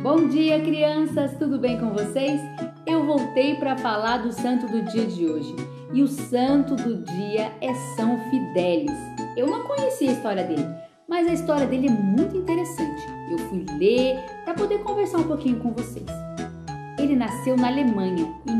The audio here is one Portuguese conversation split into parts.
Bom dia, crianças! Tudo bem com vocês? Eu voltei para falar do santo do dia de hoje. E o santo do dia é São Fidélis. Eu não conhecia a história dele, mas a história dele é muito interessante. Eu fui ler para poder conversar um pouquinho com vocês. Ele nasceu na Alemanha em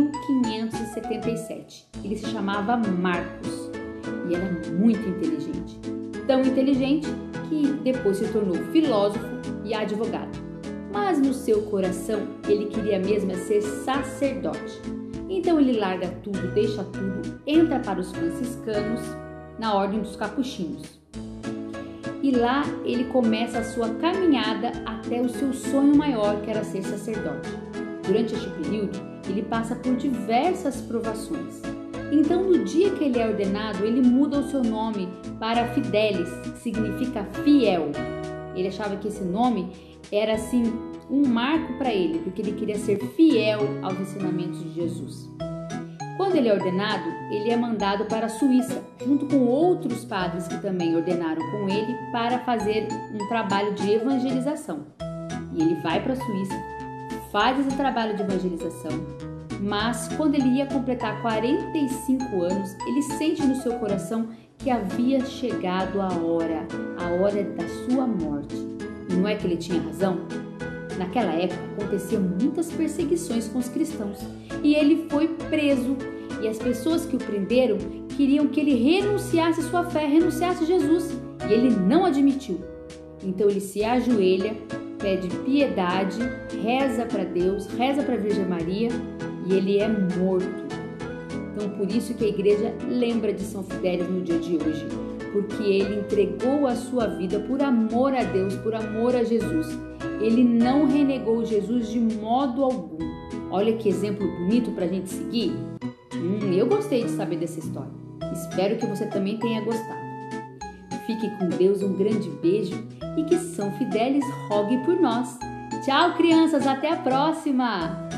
1577. Ele se chamava Marcos e era muito inteligente. Tão inteligente que depois se tornou filósofo e advogado. Mas no seu coração ele queria mesmo ser sacerdote. Então ele larga tudo, deixa tudo, entra para os franciscanos na ordem dos capuchinhos. E lá ele começa a sua caminhada até o seu sonho maior, que era ser sacerdote. Durante este período, ele passa por diversas provações. Então, no dia que ele é ordenado, ele muda o seu nome para Fidélis, que significa fiel. Ele achava que esse nome era assim um marco para ele, porque ele queria ser fiel aos ensinamentos de Jesus. Quando ele é ordenado, ele é mandado para a Suíça, junto com outros padres que também ordenaram com ele para fazer um trabalho de evangelização. E ele vai para a Suíça, faz esse trabalho de evangelização, mas quando ele ia completar 45 anos, ele sente no seu coração que havia chegado a hora da sua morte. E não é que ele tinha razão? Naquela época aconteciam muitas perseguições com os cristãos e ele foi preso, e as pessoas que o prenderam queriam que ele renunciasse sua fé, renunciasse a Jesus, e ele não admitiu. Então ele se ajoelha, pede piedade, reza para Deus, reza para a Virgem Maria e ele é morto. Então por isso que a igreja lembra de São Fidélis no dia de hoje, porque ele entregou a sua vida por amor a Deus, por amor a Jesus. Ele não renegou Jesus de modo algum. Olha que exemplo bonito para a gente seguir. Eu gostei de saber dessa história. Espero que você também tenha gostado. Fique com Deus, um grande beijo e que São Fidélis rogue por nós. Tchau, crianças, até a próxima!